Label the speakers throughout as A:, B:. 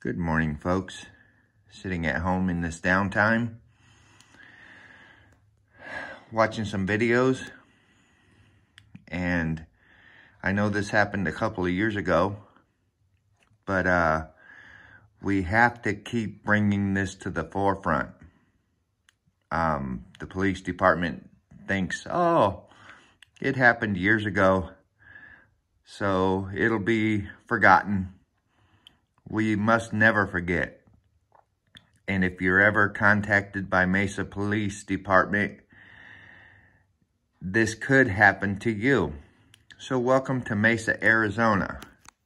A: Good morning, folks. Sitting at home in this downtime, watching some videos, and I know this happened a couple of years ago, but we have to keep bringing this to the forefront. The police department thinks, oh, it happened years ago, so it'll be forgotten. We must never forget. And if you're ever contacted by Mesa Police Department, this could happen to you. So welcome to Mesa, Arizona.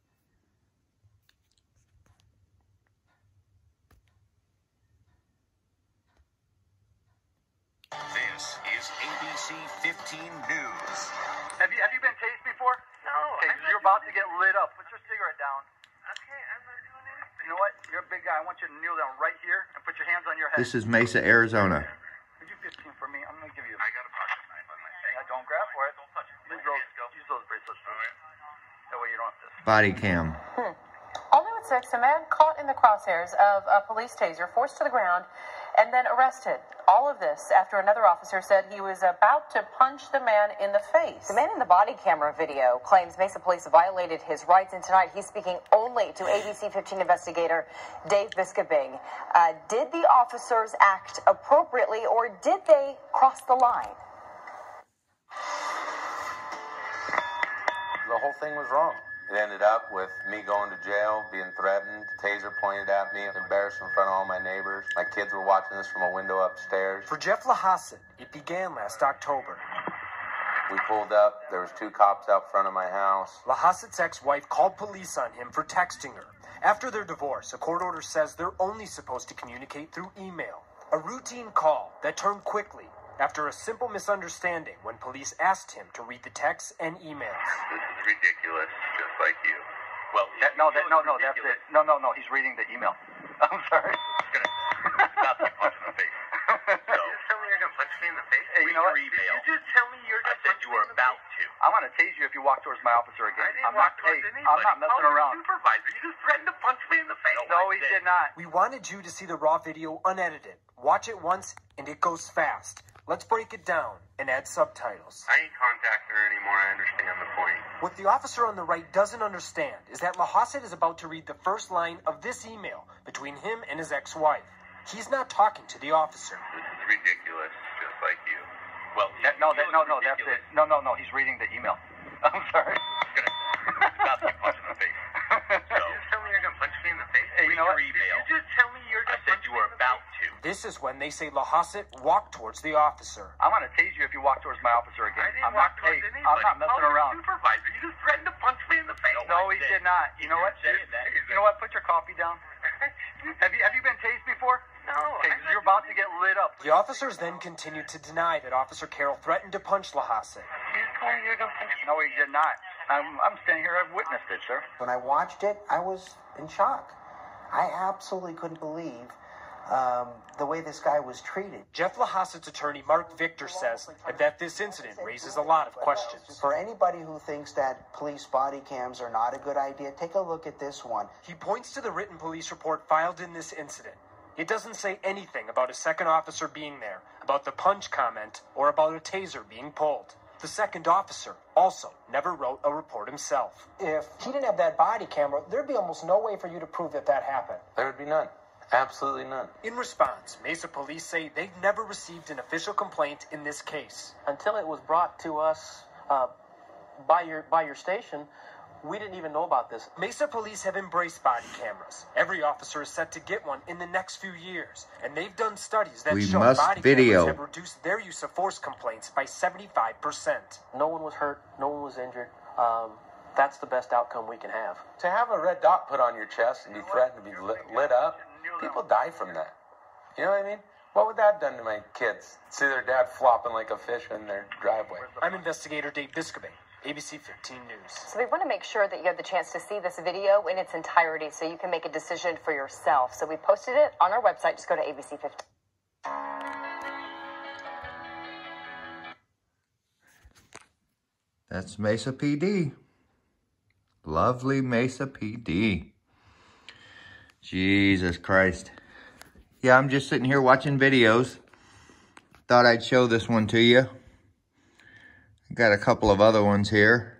B: This is ABC 15 News.
C: Have you been tased before?
D: No.
C: Okay, you're about to get lit up. Put your cigarette down.
D: Okay, I'm not doing anything.
C: You know what? You're a big guy. I want you to kneel down right here and put your hands on your head.
A: This is Mesa, Arizona.
C: Would you 15 for me? I'm going to give you.
D: I got a pocket knife on my face.
C: Yeah, don't grab for it.
D: Don't touch it.
C: Use those bracelets.
D: All right.
C: That way you don't have to.
A: Body cam.
E: All new at 6, a man caught in the crosshairs of a police taser, forced to the ground, and then arrested. All of this after another officer said he was about to punch the man in the face.
F: The man in the body camera video claims Mesa police violated his rights, and tonight he's speaking only to ABC 15 investigator Dave Biscobing. Did the officers act appropriately, or did they cross the line?
G: The whole thing was wrong. It ended up with me going to jail, being threatened, taser pointed at me, embarrassed in front of all my neighbors. My kids were watching this from a window upstairs.
H: For Jeff Lahasset, it began last October.
G: We pulled up. There was 2 cops out front of my house.
H: Lahasset's ex-wife called police on him for texting her. After their divorce, a court order says they're only supposed to communicate through email. A routine call that turned quickly after a simple misunderstanding when police asked him to read the texts and emails.
D: This is ridiculous, just like you. Well,
C: That's it. No, he's reading the email. I'm sorry.
D: It's going to stop you punching in the face. So, you just tell me you're going to punch me in the face?
C: Hey, you know what?
D: Read your email. Did you just tell me you're going to punch me in the face? I said you were about to.
C: I'm going to tase you if you walk towards my officer again.
D: I didn't walk towards anybody.
C: I'm not messing around.
D: Supervisor, you just threatened to punch me in the face.
C: No, he did not.
H: We wanted you to see the raw video unedited. Watch it once, and it goes fast. Let's break it down and add subtitles.
D: I ain't contacting her anymore. I understand the point.
H: What the officer on the right doesn't understand is that Lahasset is about to read the first line of this email between him and his ex-wife. He's not talking to the officer.
D: This is ridiculous, just like you. Well,
C: That's it. No, he's reading the email. I'm sorry.
D: It's going to stop you punching in the face. So, you just tell me you're going to punch me in the face?
C: Hey, you know what?
D: Read your email. Did you just tell me you're going to punch me in the face? I said you were about to.
H: This is when they say Lahasset walked towards the officer.
C: I'm going to tase you if you walk towards my officer again.
D: I didn't walk towards anybody.
C: I'm not messing around.
D: Supervisor, you just threatened to punch me in the face.
C: No, he did not. You know what? You know what? Put your coffee down. Have you been tased before?
D: No.
C: Okay, you're about to get lit up.
H: The officers then continued to deny that Officer Carroll threatened to punch Lahasset.
D: You just told me you're going to punch me.
C: No, he did not. I'm standing here. I've witnessed it, sir.
I: When I watched it, I was in shock. I absolutely couldn't believe the way this guy was treated.
H: Jeff Lahasset's attorney, Mark Victor, says that this incident raises a lot of questions.
I: For anybody who thinks that police body cams are not a good idea, take a look at this one.
H: He points to the written police report filed in this incident. It doesn't say anything about a second officer being there, about the punch comment, or about a taser being pulled. The second officer also never wrote a report himself.
J: If he didn't have that body camera, there'd be almost no way for you to prove that happened.
G: There would be none. Absolutely none.
H: In response, Mesa police say they've never received an official complaint in this case.
K: Until it was brought to us by your station, we didn't even know about this.
H: Mesa police have embraced body cameras. Every officer is set to get one in the next few years, and they've done studies that show body cameras have reduced their use of force complaints by 75%.
K: No one was hurt. No one was injured. That's the best outcome we can have.
G: To have a red dot put on your chest and be threatened to be lit up, people die from that. You know what I mean? What would that have done to my kids? See their dad flopping like a fish in their driveway.
H: I'm investigator Dave Biscobing, ABC 15 News.
F: So we want to make sure that you have the chance to see this video in its entirety so you can make a decision for yourself. So we posted it on our website. Just go to ABC 15.
A: That's Mesa PD. Lovely Mesa PD. Jesus Christ. Yeah, I'm just sitting here watching videos. Thought I'd show this one to you. Got a couple of other ones here.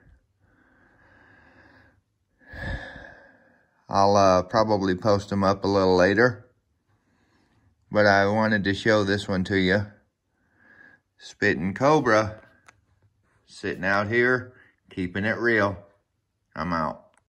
A: I'll probably post them up a little later. But I wanted to show this one to you. Spitting Cobra. Sitting out here, keeping it real. I'm out.